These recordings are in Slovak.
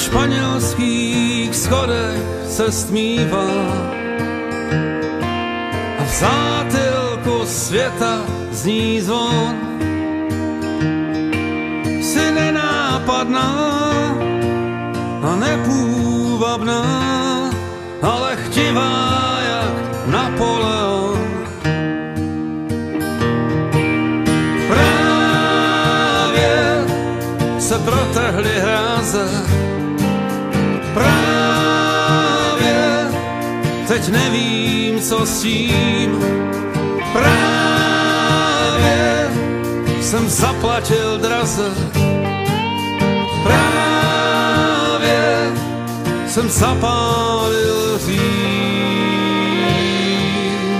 španělských schodech se stmívá a v zátilku světa zní zvon. Jsi nenápadná a nepůvabná, ale chtivá jak Napoleon. Právě se protahly hráze, právě teď nevím, co s tím. Právě jsem zaplatil draze, právě jsem zapálil řím.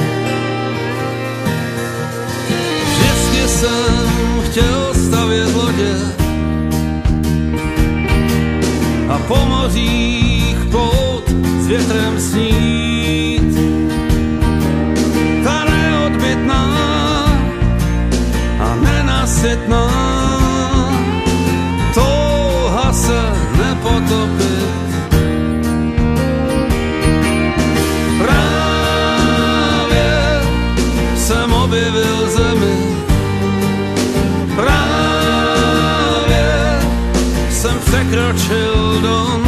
Vždycky jsem chtěl stavět lodě a po mořích plout s větrem snít. Ta neodbytná a nenasytná touha se nepotopit. Právě jsem objevil zemi, právě jsem překročil dom,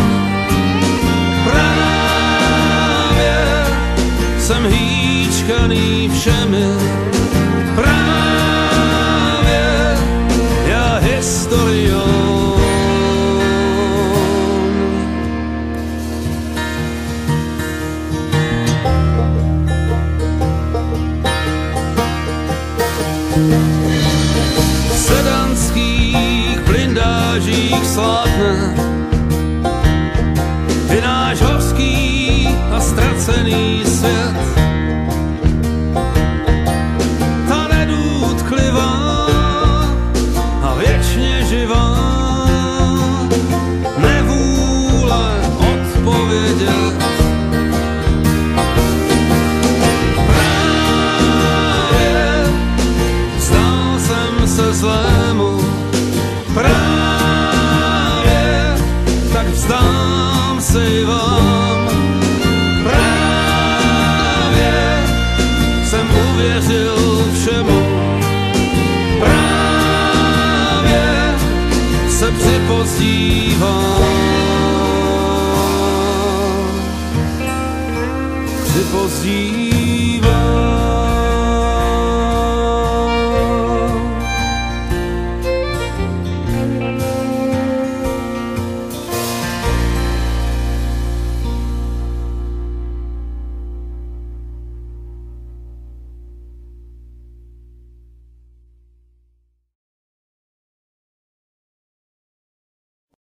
právě jsem hýčkaný všemi, právě já historion. V sedanských blindážích slátne i náš horský a ztracený svět. Ta nedůtklivá a věčně živá nevůle odpovědět. Právě vzdal jsem se zlému, právě tak vzdám se i vám. Právě jsem uvěřil všemu, právě se připozdívám.